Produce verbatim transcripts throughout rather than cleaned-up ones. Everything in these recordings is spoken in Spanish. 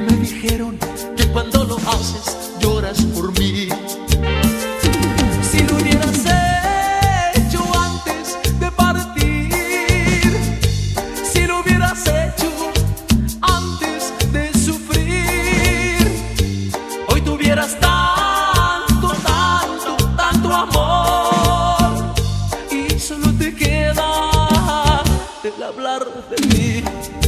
me dijeron que cuando lo haces lloras por mí. Si lo hubieras hecho antes de partir, si lo hubieras hecho antes de sufrir, hoy tuvieras tanto, tanto, tanto amor y solo te queda el hablar de mí.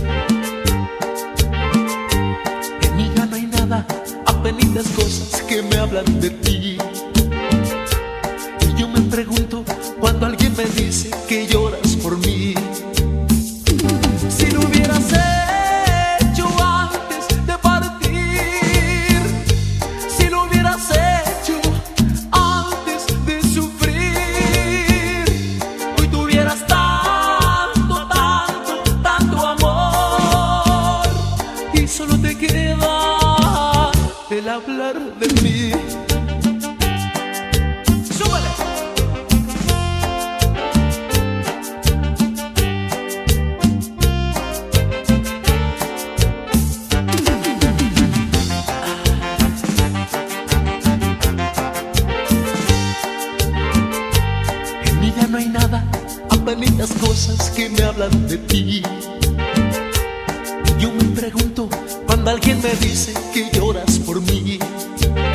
En mí ya no hay nada, apenitas cosas que me hablan de ti. Y yo me pregunto cuando alguien me dice que lloras por mí. Si lo hubieras hecho antes de partir, si lo hubieras hecho antes de sufrir, hoy tuvieras tanto, tanto, tanto amor y solo te queda el hablar de mí. ¡Súbele! En mí ya no hay nada, apenitas cosas que me hablan de ti. Yo me pregunto cuando alguien me dice que lloras por mí.